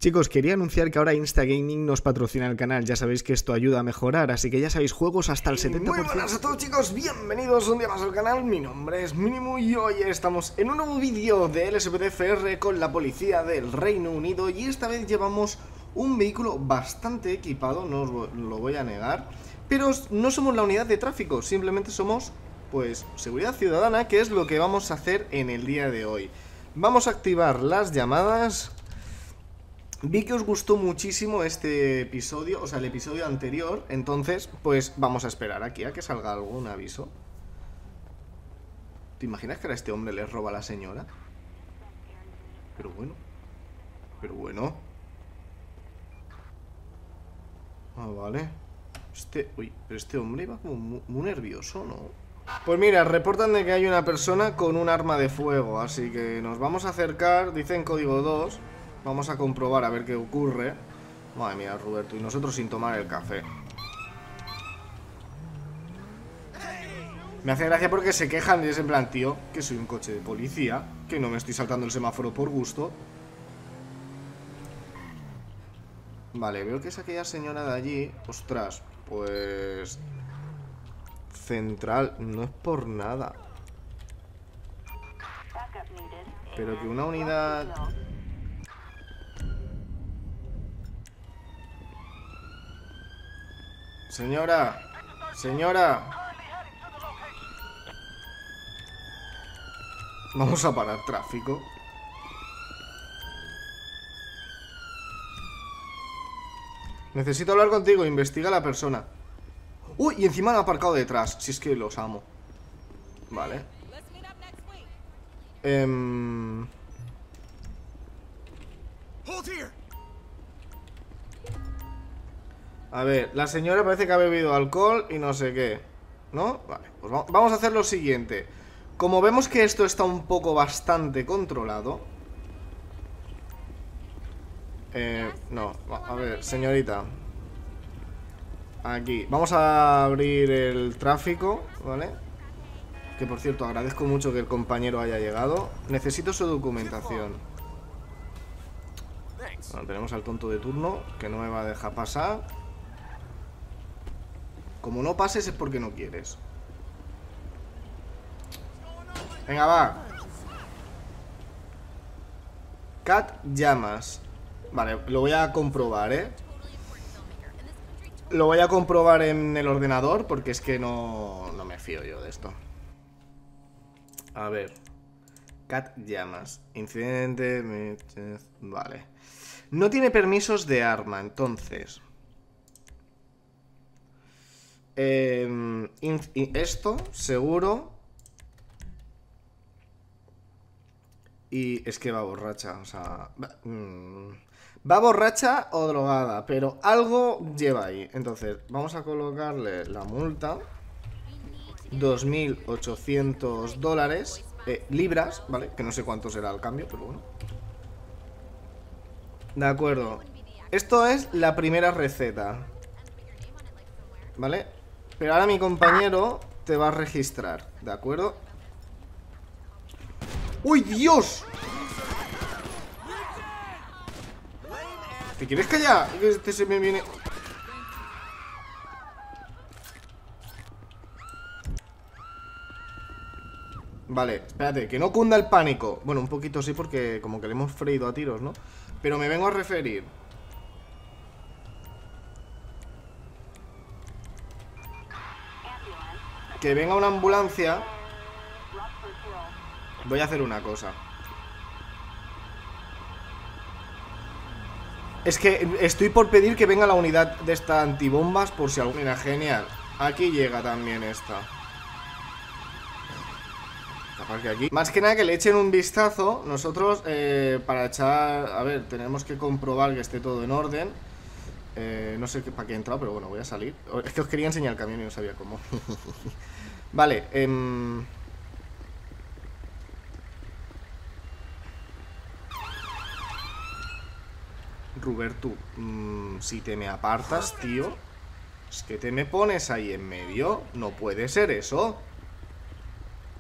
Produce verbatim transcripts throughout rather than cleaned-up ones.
Chicos, quería anunciar que ahora Instagaming nos patrocina el canal. Ya sabéis que esto ayuda a mejorar, así que ya sabéis, juegos hasta el setenta por ciento. Muy buenas a todos, chicos, bienvenidos un día más al canal. Mi nombre es Minimu y hoy estamos en un nuevo vídeo de L S P D F R con la policía del Reino Unido. Y esta vez llevamos un vehículo bastante equipado, no os lo voy a negar, pero no somos la unidad de tráfico, simplemente somos, pues, seguridad ciudadana, que es lo que vamos a hacer en el día de hoy. Vamos a activar las llamadas. Vi que os gustó muchísimo este episodio, o sea, el episodio anterior. Entonces, pues vamos a esperar aquí a que salga algún aviso. ¿Te imaginas que a este hombre le roba a la señora? Pero bueno. Pero bueno. Ah, vale. Este, uy, pero este hombre iba como muy, muy nervioso, ¿no? Pues mira, reportan de que hay una persona con un arma de fuego, así que nos vamos a acercar. Dicen código dos. Vamos a comprobar a ver qué ocurre. Madre mía, Roberto, y nosotros sin tomar el café. Me hace gracia porque se quejan y es en plan, tío, que soy un coche de policía, que no me estoy saltando el semáforo por gusto. Vale, veo que es aquella señora de allí. Ostras, pues... Central, no es por nada, pero que una unidad... Señora, señora. Vamos a parar tráfico. Necesito hablar contigo, investiga a la persona. Uy, y encima han aparcado detrás. Si es que los amo. Vale. Ehm... A ver, la señora parece que ha bebido alcohol y no sé qué, ¿no? Vale, pues vamos a hacer lo siguiente. Como vemos que esto está un poco bastante controlado. Eh, no, a ver, señorita. Aquí, vamos a abrir el tráfico, ¿vale? Que por cierto, agradezco mucho que el compañero haya llegado. Necesito su documentación. Bueno, tenemos al tonto de turno, que no me va a dejar pasar. Como no pases es porque no quieres. Venga, va. Cat llamas. Vale, lo voy a comprobar, ¿eh? Lo voy a comprobar en el ordenador porque es que no, no me fío yo de esto. A ver. Cat llamas. Incidente. Vale. No tiene permisos de arma, entonces... Eh, esto, seguro. Y es que va borracha, o sea... Va, mmm, va borracha o drogada, pero algo lleva ahí. Entonces, vamos a colocarle la multa. dos mil ochocientos dólares. Eh, libras, ¿vale? Que no sé cuánto será el cambio, pero bueno. De acuerdo. Esto es la primera receta, ¿vale? Pero ahora mi compañero te va a registrar, ¿de acuerdo? ¡Uy, Dios! ¿Te quieres callar? Este se me viene... Vale, espérate, que no cunda el pánico. Bueno, un poquito sí porque como que le hemos freído a tiros, ¿no? Pero me vengo a referir... Que venga una ambulancia. Voy a hacer una cosa. Es que estoy por pedir que venga la unidad de esta antibombas por si algo... Mira, genial. Aquí llega también esta. Capaz que aquí... Más que nada que le echen un vistazo. Nosotros, eh, para echar... A ver, tenemos que comprobar que esté todo en orden. Eh, no sé qué, para qué he entrado, pero bueno, voy a salir. Es que os quería enseñar el camión y no sabía cómo. Vale, eh... Roberto, mmm, si te me apartas, tío. Es que te me pones ahí en medio. No puede ser eso.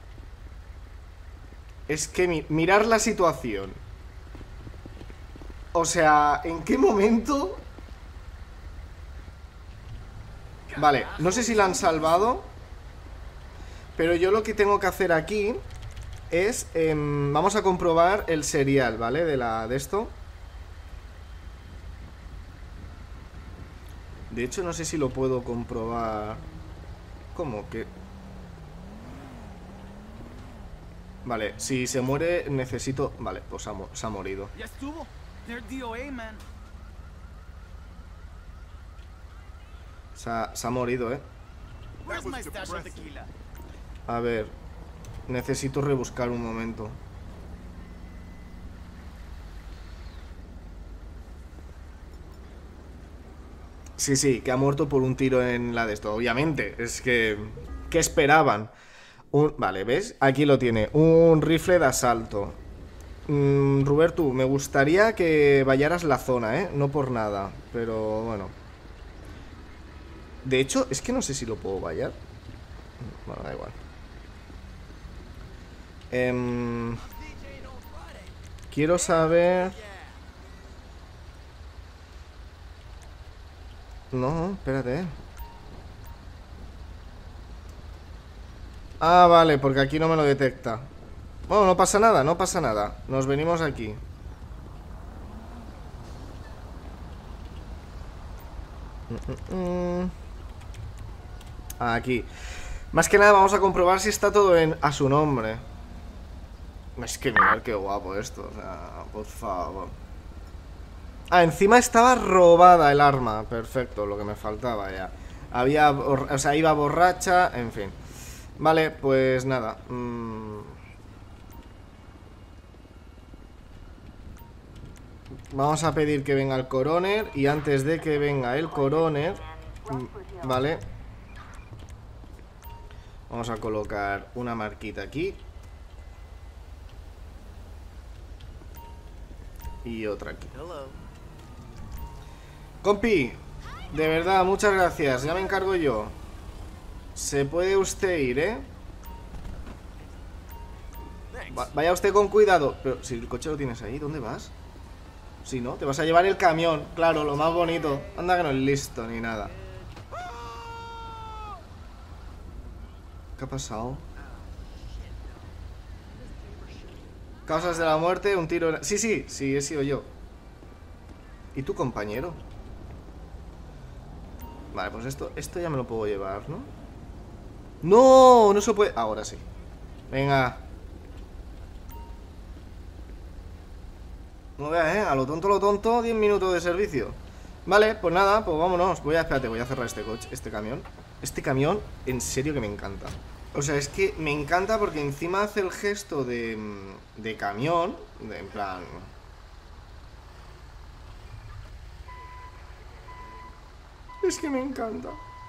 Es que mi... mirar la situación. O sea, ¿en qué momento? Vale, no sé si la han salvado, pero yo lo que tengo que hacer aquí es... Eh, vamos a comprobar el serial, ¿vale? De, la, de esto. De hecho, no sé si lo puedo comprobar. ¿Cómo que...? Vale, si se muere necesito... Vale, pues ha, se ha morido. Ya estuvo. D O A, man. Se ha, se ha morido, ¿eh? Where's my stash of tequila? A ver, necesito rebuscar un momento. Sí, sí, que ha muerto por un tiro en la de esto. Obviamente, es que... ¿Qué esperaban? Un, vale, ¿ves? Aquí lo tiene. Un rifle de asalto. mm, Roberto, me gustaría que vayaras la zona, ¿eh? No por nada, pero bueno. De hecho, es que no sé si lo puedo vallar. Bueno, da igual. Eh, quiero saber... No, espérate. Ah, vale, porque aquí no me lo detecta. Bueno, no pasa nada, no pasa nada. Nos venimos aquí. Aquí. Más que nada vamos a comprobar si está todo en, a su nombre. Es que mirad qué guapo esto. O sea, por favor. Ah, encima estaba robada el arma. Perfecto, lo que me faltaba ya. Había, o sea, iba borracha, en fin. Vale, pues nada. Mm. Vamos a pedir que venga el coroner. Y antes de que venga el coroner, vale, vamos a colocar una marquita aquí y otra aquí. Compi, de verdad, muchas gracias. Ya me encargo yo. Se puede usted ir, ¿eh? Va, vaya usted con cuidado. Pero si el coche lo tienes ahí, ¿dónde vas? Si no, te vas a llevar el camión. Claro, lo más bonito. Anda que no es listo ni nada. ¿Qué ha pasado? Causas de la muerte, un tiro en... Sí, sí, sí, he sido yo. ¿Y tu compañero? Vale, pues esto, esto ya me lo puedo llevar, ¿no? ¡No! No se puede... Ahora sí. Venga. No veas, ¿eh? A lo tonto, lo tonto, diez minutos de servicio. Vale, pues nada, pues vámonos. Voy a, espérate, voy a cerrar este coche, este camión. Este camión, en serio que me encanta. O sea, es que me encanta porque encima hace el gesto de... De camión, de, en plan... Es que me encanta.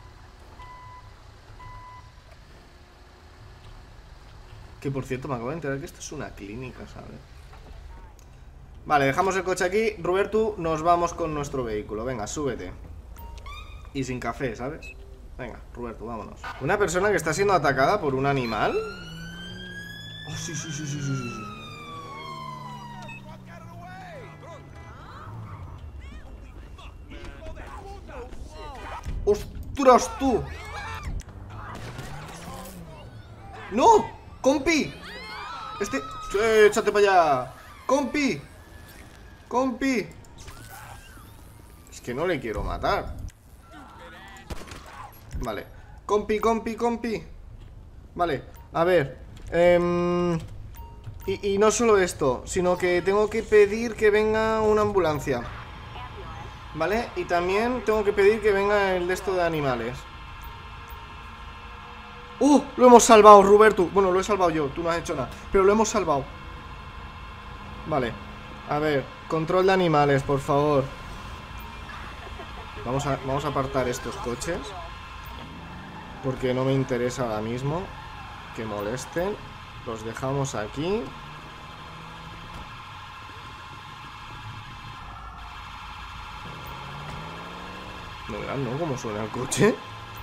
Que por cierto me acabo de enterar que esto es una clínica, ¿sabes? Vale, dejamos el coche aquí. Roberto, nos vamos con nuestro vehículo. Venga, súbete. Y sin café, ¿sabes? Venga, Roberto, vámonos. ¿Una persona que está siendo atacada por un animal? Oh, sí, sí, sí, sí, sí, sí. ¡Ostras, tú! ¡No! ¡Compi! Este... ¡Eh, échate para allá! ¡Compi! ¡Compi! Es que no le quiero matar. Vale. Compi, compi, compi. Vale, a ver eh, y, y no solo esto, sino que tengo que pedir que venga una ambulancia. Vale, y también tengo que pedir que venga el de esto de animales. ¡Uh! Lo hemos salvado, Roberto. Bueno, lo he salvado yo, tú no has hecho nada, pero lo hemos salvado. Vale, a ver, control de animales, por favor. Vamos a, vamos a apartar estos coches, porque no me interesa ahora mismo que molesten. Los dejamos aquí. ¿No verán, no? ¿Cómo suena el coche?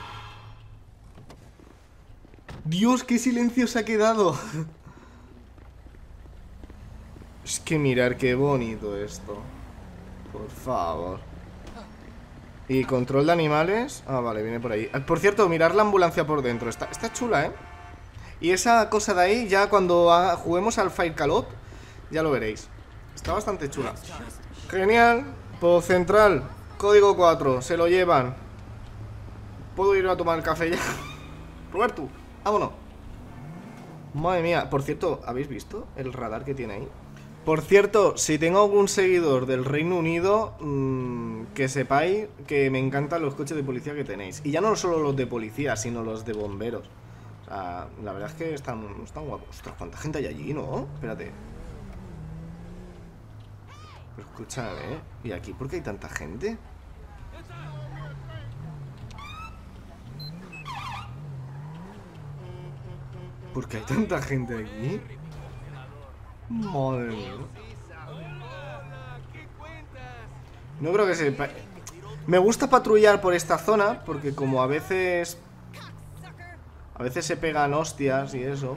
¡Dios, qué silencio se ha quedado! Es que mirar qué bonito esto. Por favor. ¿Y control de animales? Ah, vale, viene por ahí. Por cierto, mirar la ambulancia por dentro. Está, está chula, ¿eh? Y esa cosa de ahí, ya cuando ha, juguemos al Fire Call, ya lo veréis. Está bastante chula. Genial. Por central, código cuatro, se lo llevan. ¿Puedo ir a tomar el café ya? Roberto, vámonos. Madre mía, por cierto, ¿habéis visto el radar que tiene ahí? Por cierto, si tengo algún seguidor del Reino Unido, mmm, que sepáis que me encantan los coches de policía que tenéis. Y ya no solo los de policía, sino los de bomberos. O sea, la verdad es que están, están guapos. Ostras, ¿cuánta gente hay allí, no? Espérate. Pero escúchame, ¿eh? ¿Y aquí por qué hay tanta gente? ¿Por qué hay tanta gente aquí? Madre mía. No creo que se... Me gusta patrullar por esta zona, porque como a veces... A veces se pegan hostias y eso.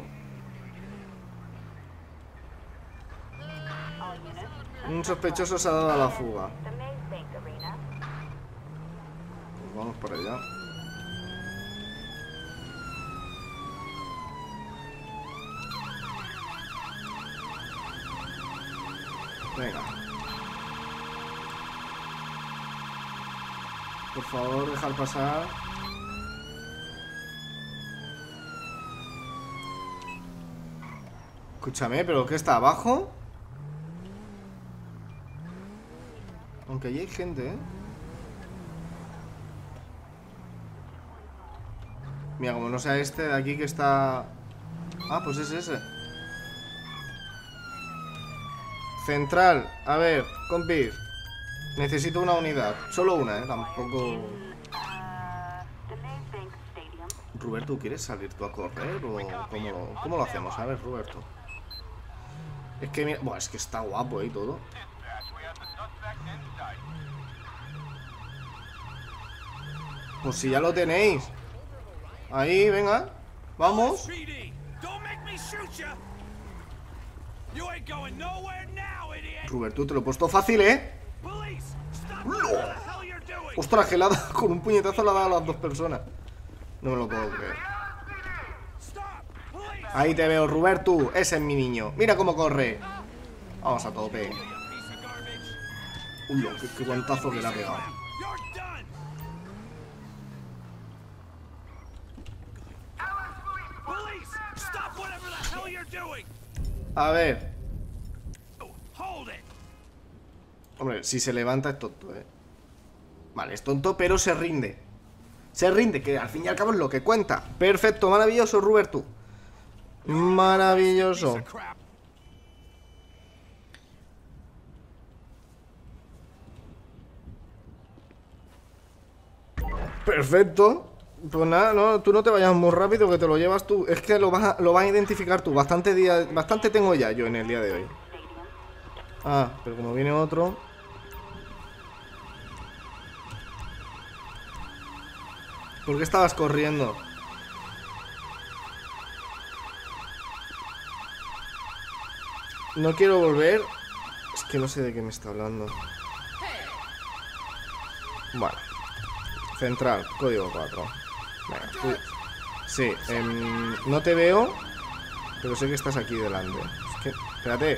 Un sospechoso se ha dado a la fuga. Pues vamos por allá. Venga. Por favor, dejar pasar. Escúchame, ¿pero qué está abajo? Aunque allí hay gente, ¿eh? Mira, como no sea este de aquí que está... Ah, pues es ese. Central, a ver, compis. Necesito una unidad. Solo una, ¿eh? Tampoco... Roberto, ¿quieres salir tú a correr? ¿O cómo lo, cómo lo hacemos? A ver, Roberto. Es que mira... Buah, es que está guapo, ¿eh? Y todo. Pues si ya lo tenéis. Ahí, venga. Vamos. Roberto, te lo he puesto fácil, ¿eh? ¡No! Ostras, que le ha dado, con un puñetazo le ha dado a las dos personas. No me lo puedo creer. Ahí te veo, Roberto. Ese es mi niño. Mira cómo corre. Vamos a tope. Uy, qué, qué guantazo que le ha pegado. A ver. Hombre, si se levanta es tonto, eh. Vale, es tonto, pero se rinde. Se rinde, que al fin y al cabo es lo que cuenta. Perfecto, maravilloso, Roberto. Maravilloso. Perfecto. Pues nada, no, tú no te vayas muy rápido, que te lo llevas tú. Es que lo vas a, lo vas a identificar tú. Bastante día, bastante tengo ya yo en el día de hoy. Ah, pero como viene otro. ¿Por qué estabas corriendo? No quiero volver. Es que no sé de qué me está hablando. Bueno. Central, código cuatro. Venga, tú... Sí, eh, no te veo, pero sé que estás aquí delante. Es que... Espérate.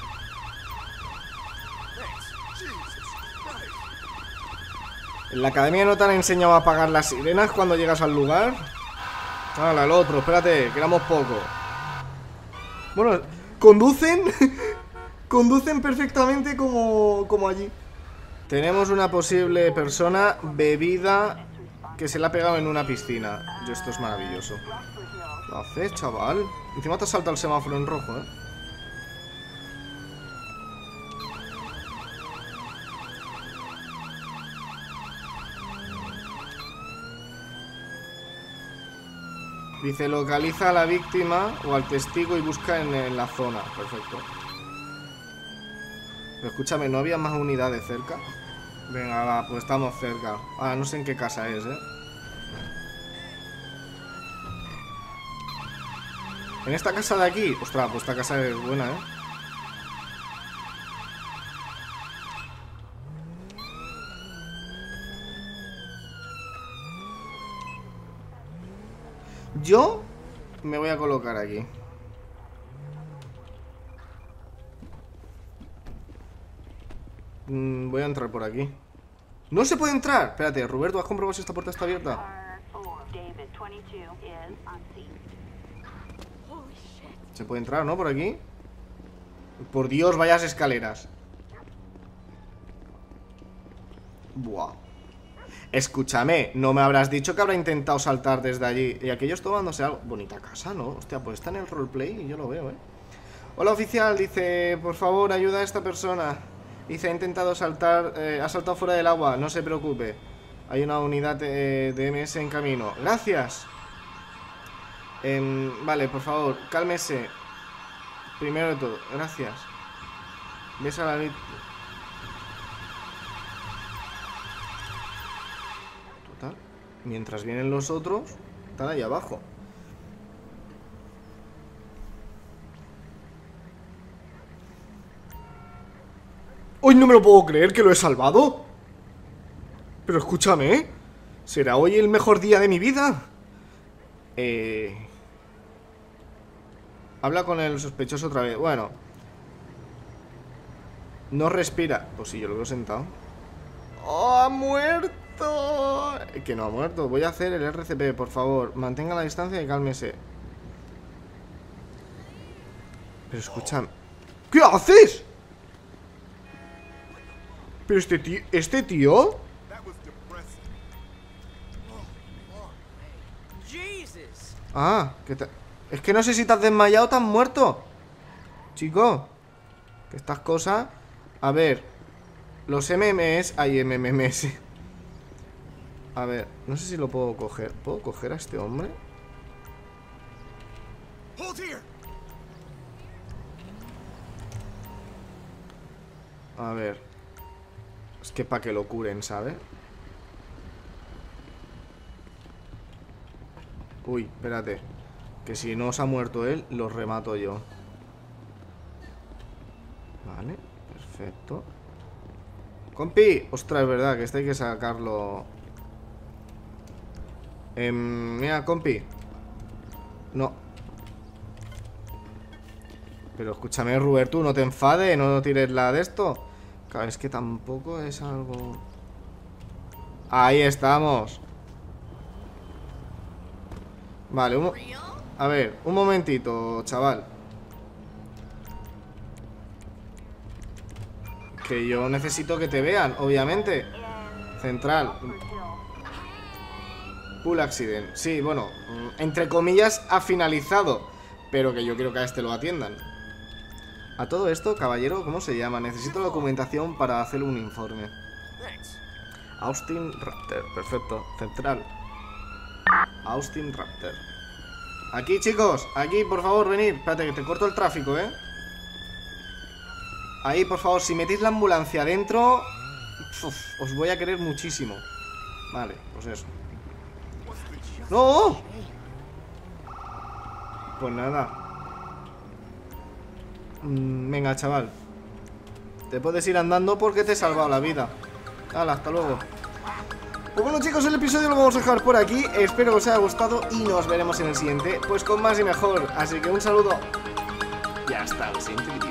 ¿En la academia no te han enseñado a apagar las sirenas cuando llegas al lugar? Hala, el otro, espérate, que éramos pocos. Bueno, conducen. Conducen perfectamente como, como allí. Tenemos una posible persona bebida que se le ha pegado en una piscina. Yo, esto es maravilloso. Lo haces, chaval. Encima te salta el semáforo en rojo, eh. Dice, localiza a la víctima o al testigo y busca en, en la zona. Perfecto. Pero escúchame, ¿no había más unidades cerca? Venga, va, pues estamos cerca. Ah, no sé en qué casa es, ¿eh? En esta casa de aquí. Ostras, pues esta casa es buena, ¿eh? Yo me voy a colocar aquí. mm, Voy a entrar por aquí. ¡No se puede entrar! Espérate, Roberto, ¿has comprobado si esta puerta está abierta? Se puede entrar, ¿no? Por aquí. Por Dios, vayas escaleras. Buah. Escúchame, no me habrás dicho que habrá intentado saltar desde allí. Y aquellos tomándose algo. Bonita casa, ¿no? Hostia, pues está en el roleplay y yo lo veo, ¿eh? Hola, oficial, dice, por favor, ayuda a esta persona. Dice, ha intentado saltar, eh, ha saltado fuera del agua, no se preocupe. Hay una unidad eh, de M S en camino. Gracias. Eh, vale, por favor, cálmese. Primero de todo, gracias. Ves a la víctima. Total. Mientras vienen los otros, están ahí abajo. Hoy no me lo puedo creer que lo he salvado. Pero escúchame, ¿eh? ¿Será hoy el mejor día de mi vida? Eh... Habla con el sospechoso otra vez. Bueno. No respira. Pues sí, yo lo veo sentado. ¡Oh, ha muerto! Que no ha muerto. Voy a hacer el R C P, por favor. Mantenga la distancia y cálmese. Pero escúchame. ¿Qué haces? Pero este tío... ¿Este tío? Ah, ¿qué te... Es que no sé si te has desmayado o te has muerto. Chico, que estas cosas... A ver, los M M S... Hay M M S. A ver, no sé si lo puedo coger. ¿Puedo coger a este hombre? A ver. Es que para que lo curen, ¿sabes? Uy, espérate. Que si no se ha muerto él, lo remato yo. Vale, perfecto. Compi, ostras, es verdad que este hay que sacarlo. eh, Mira, compi. No. Pero escúchame, Roberto, no te enfades, no tires la de esto. Claro, es que tampoco es algo... Ahí estamos. Vale, un... A ver, un momentito, chaval. Que yo necesito que te vean, obviamente. Central. Pool accident. Sí, bueno, entre comillas ha finalizado. Pero que yo quiero que a este lo atiendan. A todo esto, caballero, ¿cómo se llama? Necesito documentación para hacer un informe. Austin Raptor, perfecto. Central. Austin Raptor. Aquí, chicos, aquí, por favor, venid. Espérate, que te corto el tráfico, ¿eh? Ahí, por favor, si metéis la ambulancia adentro, uf, os voy a querer muchísimo. Vale, pues eso. ¡No! Pues nada. mm, Venga, chaval. Te puedes ir andando porque te he salvado la vida. Hala, hasta luego. Pues bueno, chicos, el episodio lo vamos a dejar por aquí. Espero que os haya gustado y nos veremos en el siguiente, pues con más y mejor. Así que un saludo y hasta el siguiente vídeo.